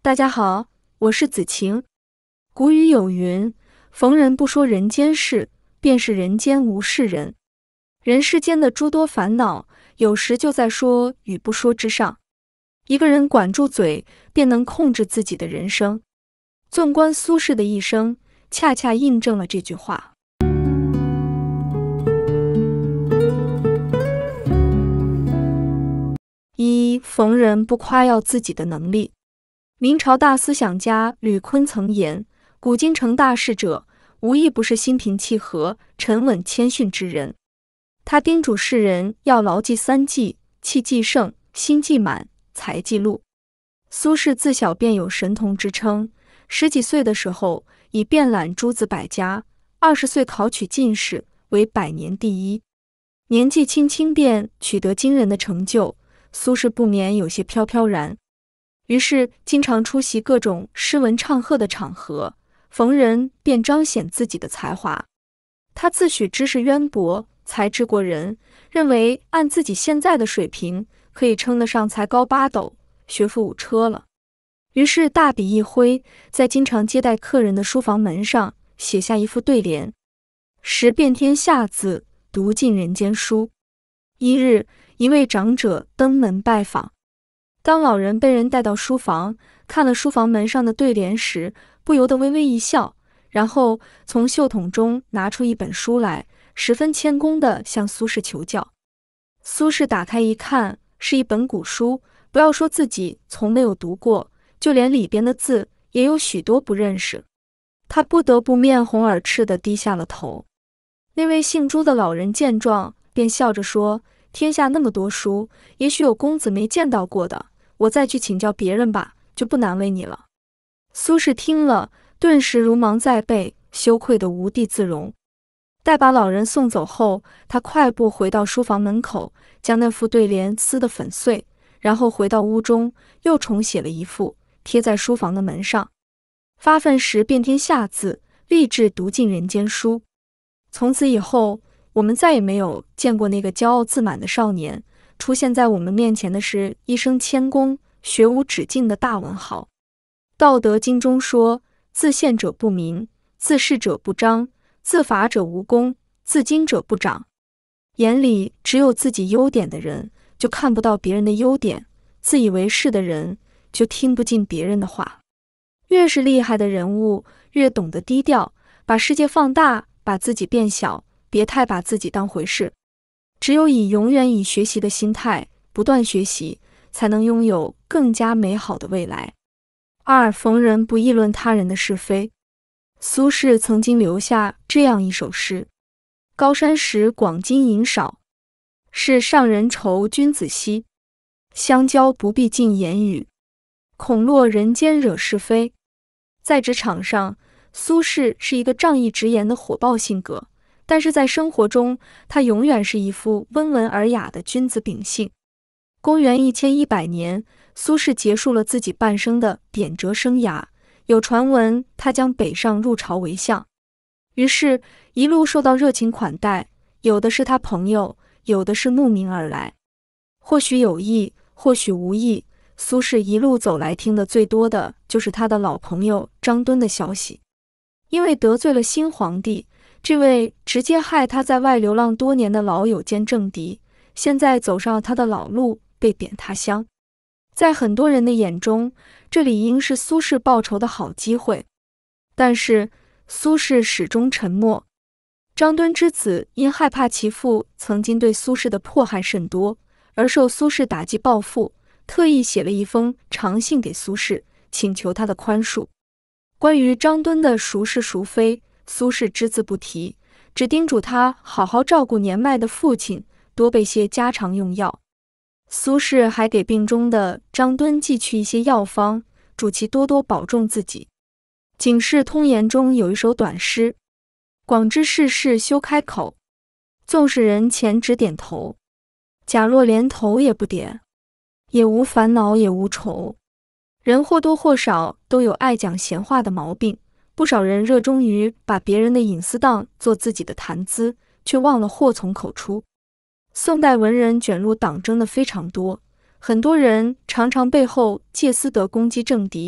大家好，我是子晴。古语有云：逢人不说人间事，便是人间无事人。人世间的诸多烦恼，有时就在说与不说之上。一个人管住嘴，便能控制自己的人生。纵观苏轼的一生，恰恰印证了这句话。一、逢人不夸耀自己的能力。明朝大思想家吕坤曾言：古今成大事者，无一不是心平气和、沉稳谦逊之人。他叮嘱世人要牢记三忌：气既盛，心既满，财既禄。苏轼自小便有神童之称，10几岁的时候已遍览诸子百家，20岁考取进士，为100年第一。年纪轻轻便取得惊人的成就，苏轼不免有些飘飘然。于是经常出席各种诗文唱和的场合，逢人便彰显自己的才华。他自诩知识渊博，才智过人，认为按自己现在的水平，可以称得上才高8斗，学富5车了。于是大笔一挥，在经常接待客人的书房门上写下一副对联：识遍天下字，读尽人间书。一日，一位长者登门拜访。当老人被人带到书房，看了书房门上的对联时，不由得微微一笑，然后从袖筒中拿出一本书来，十分谦恭地向苏轼求教。苏轼打开一看，是一本古书，不要说自己从没有读过，就连里边的字也有许多不认识。他不得不面红耳赤地低下了头。那位姓朱的老人见状，便笑着说：天下那么多书，也许有公子没见到过的，我再去请教别人吧，就不难为你了。苏轼听了，顿时如芒在背，羞愧得无地自容。待把老人送走后，他快步回到书房门口，将那副对联撕得粉碎，然后回到屋中，又重写了一副，贴在书房的门上。发愤识遍天下字，立志读尽人间书。从此以后，我们再也没有见过那个骄傲自满的少年，出现在我们面前的是一生谦恭、学无止境的大文豪。道德经中说：自见者不明，自是者不彰，自伐者无功，自矜者不长。眼里只有自己优点的人，就看不到别人的优点；自以为是的人，就听不进别人的话。越是厉害的人物，越懂得低调，把世界放大，把自己变小，别太把自己当回事。只有永远以学习的心态不断学习，才能拥有更加美好的未来。二、逢人不议论他人的是非。苏轼曾经留下这样一首诗：高山石，广金银少，是上人愁君子兮。相交不必尽言语，恐落人间惹是非。在职场上，苏轼是一个仗义直言的火爆性格，但是在生活中，他永远是一副温文尔雅的君子秉性。公元1100年，苏轼结束了自己半生的贬谪生涯，有传闻他将北上入朝为相。于是，一路受到热情款待，有的是他朋友，有的是慕名而来。或许有意，或许无意，苏轼一路走来，听的最多的就是他的老朋友张敦的消息。因为得罪了新皇帝，这位直接害他在外流浪多年的老友兼政敌，现在走上了他的老路，被贬他乡。在很多人的眼中，这理应是苏轼报仇的好机会，但是苏轼始终沉默。张敦之子因害怕其父曾经对苏轼的迫害甚多，而受苏轼打击报复，特意写了一封长信给苏轼，请求他的宽恕。关于张敦的孰是孰非，苏轼只字不提，只叮嘱他好好照顾年迈的父亲，多备些家常用药。苏轼还给病中的张敦寄去一些药方，嘱其多多保重自己。《警世通言》中有一首短诗：广知世事休开口，纵使人前只点头，假若连头也不点，也无烦恼也无愁。人或多或少都有爱讲闲话的毛病，不少人热衷于把别人的隐私当做自己的谈资，却忘了祸从口出。宋代文人卷入党争的非常多，很多人常常背后借私德攻击政敌，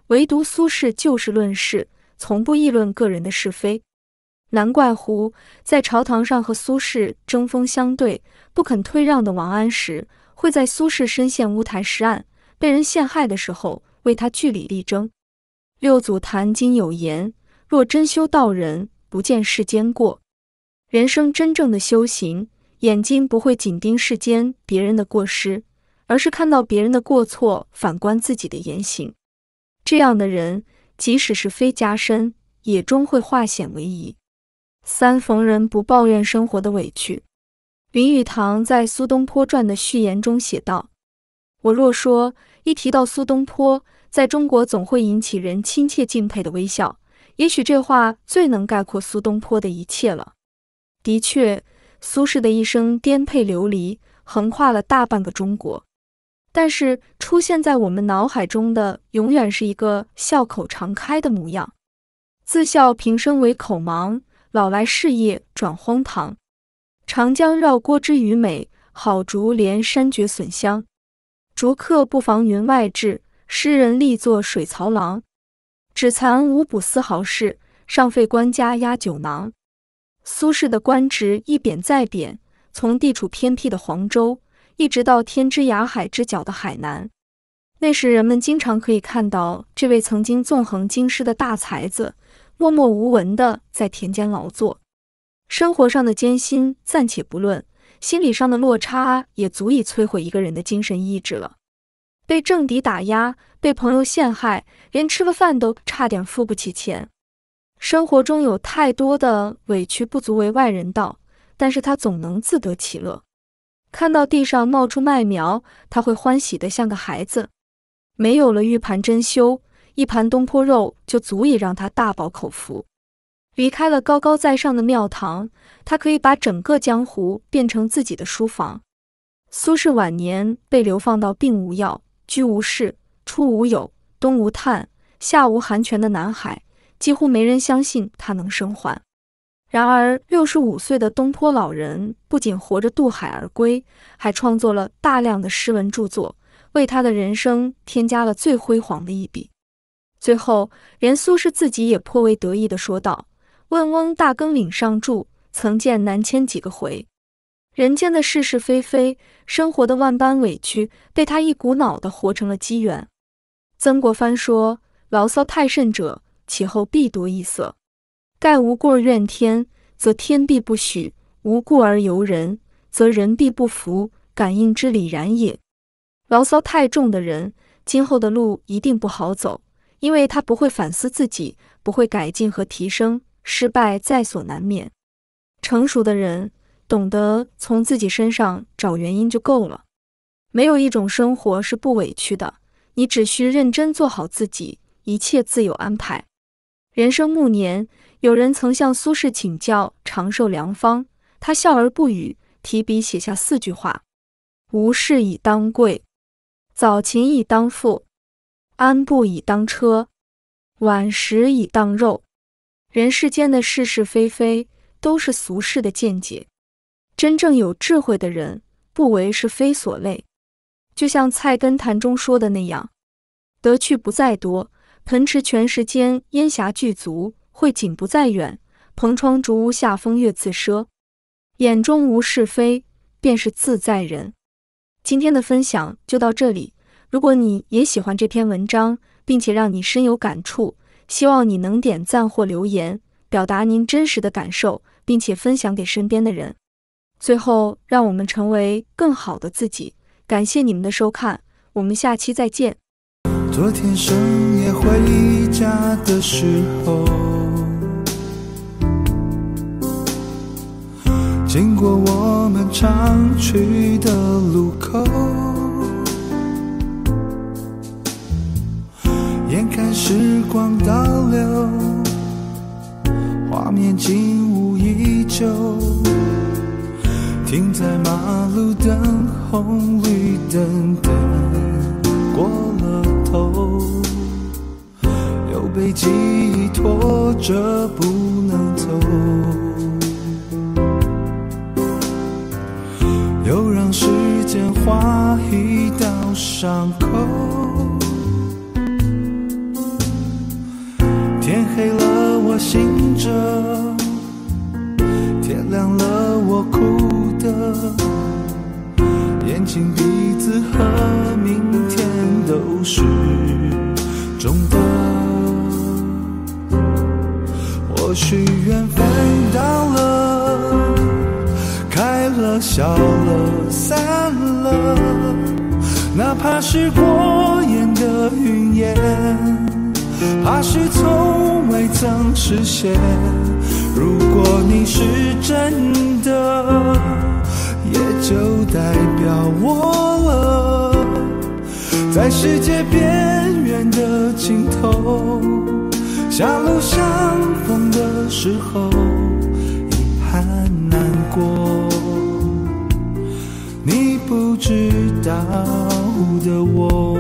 唯独苏轼就事论事，从不议论个人的是非。难怪乎在朝堂上和苏轼针锋相对、不肯退让的王安石，会在苏轼身陷乌台诗案、被人陷害的时候为他据理力争。六祖坛经有言：若真修道人，不见世间过。人生真正的修行，眼睛不会紧盯世间别人的过失，而是看到别人的过错，反观自己的言行。这样的人，即使是非加深，也终会化险为夷。三、逢人不抱怨生活的委屈。林语堂在苏东坡传的序言中写道：我若说，一提到苏东坡，在中国总会引起人亲切敬佩的微笑，也许这话最能概括苏东坡的一切了。的确，苏轼的一生颠沛流离，横跨了大半个中国。但是出现在我们脑海中的，永远是一个笑口常开的模样。自笑平生为口盲，老来事业转荒唐。长江绕郭之鱼美，好竹连山绝笋香。竹客不妨云外志，诗人力作水槽郎。只惭无补丝毫事，尚费官家压酒囊。苏轼的官职一贬再贬，从地处偏僻的黄州，一直到天之涯海之角的海南。那时人们经常可以看到这位曾经纵横京师的大才子，默默无闻地在田间劳作。生活上的艰辛暂且不论，心理上的落差也足以摧毁一个人的精神意志了。被政敌打压，被朋友陷害，连吃了饭都差点付不起钱。生活中有太多的委屈不足为外人道，但是他总能自得其乐。看到地上冒出麦苗，他会欢喜得像个孩子。没有了玉盘珍馐，一盘东坡肉就足以让他大饱口福。离开了高高在上的庙堂，他可以把整个江湖变成自己的书房。苏轼晚年被流放到病无药、居无室、出无友、东无炭、夏无寒泉的南海，几乎没人相信他能生还。然而65岁的东坡老人不仅活着渡海而归，还创作了大量的诗文著作，为他的人生添加了最辉煌的一笔。最后，连苏轼自己也颇为得意地说道：问翁大更岭上住，曾见南迁几个回。人间的是是非非，生活的万般委屈，被他一股脑地活成了机缘。曾国藩说：牢骚太甚者，其后必多异色。盖无故而怨天，则天必不许；无故而尤人，则人必不服。感应之理然也。牢骚太重的人，今后的路一定不好走，因为他不会反思自己，不会改进和提升，失败在所难免。成熟的人懂得从自己身上找原因就够了。没有一种生活是不委屈的，你只需认真做好自己，一切自有安排。人生暮年，有人曾向苏轼请教长寿良方，他笑而不语，提笔写下4句话：无事以当贵，早勤以当富，安步以当车，晚食以当肉。人世间的是是非非，都是俗世的见解。真正有智慧的人，不为是非所累。就像《菜根谭》中说的那样：得去不在多，盆池泉石间烟霞俱足，慧景不在远，蓬窗竹屋下风月自奢。眼中无是非，便是自在人。今天的分享就到这里，如果你也喜欢这篇文章，并且让你深有感触，希望你能点赞或留言，表达您真实的感受，并且分享给身边的人。最后，让我们成为更好的自己。感谢你们的收看，我们下期再见。 昨天深夜回家的时候，经过我们常去的路口，眼看时光倒流，画面景物依旧，停在马路灯红绿灯等过了头，又被记忆拖着不能走，又让时间划一道伤口。 中的。或许缘分到了，开了笑了散了，哪怕是过眼的云烟，怕是从未曾实现。如果你是真的，也就代表我了，在世界边缘的尽头，狭路相逢的时候，遗憾难过，你不知道的我。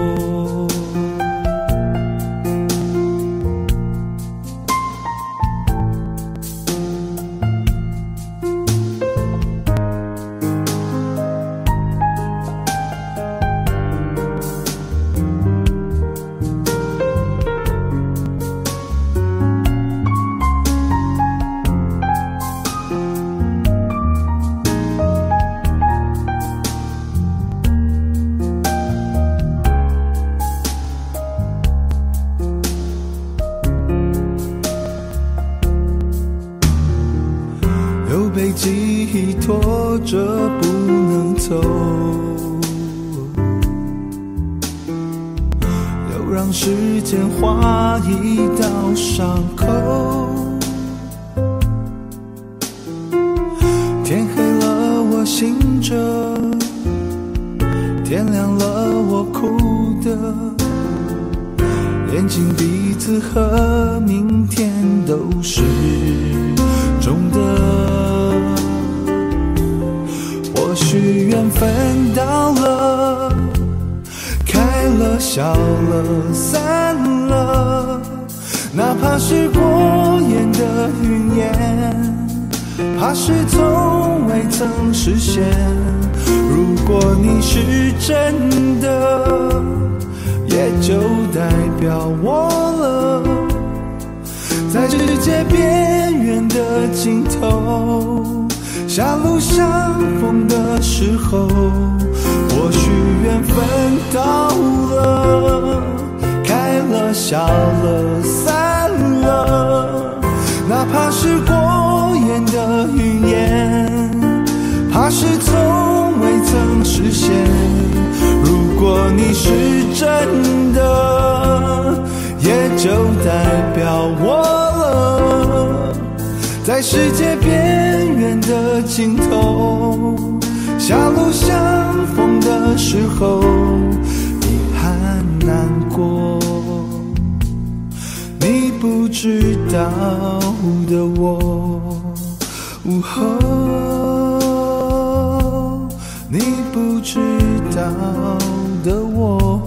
被记忆拖着不能走，又让时间划一道伤口。天黑了我醒着，天亮了我哭的，眼睛鼻子和明天都是中的。或许缘分到了，开了笑了散了，哪怕是过眼的云烟，怕是从未曾实现。如果你是真的，也就代表我了，在世界边缘的尽头，狭路相逢的时候，或许缘分到了，开了笑了散了，哪怕是过眼的云烟，怕是从未曾实现。如果你是真的，也就代表我了，在世界边缘的尽头，狭路相逢的时候，遗憾难过，你不知道的我，你不知道的我。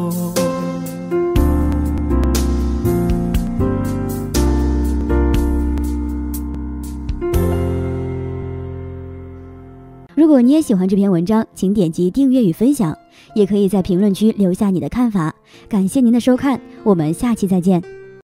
如果你也喜欢这篇文章，请点击订阅与分享，也可以在评论区留下你的看法。感谢您的收看，我们下期再见。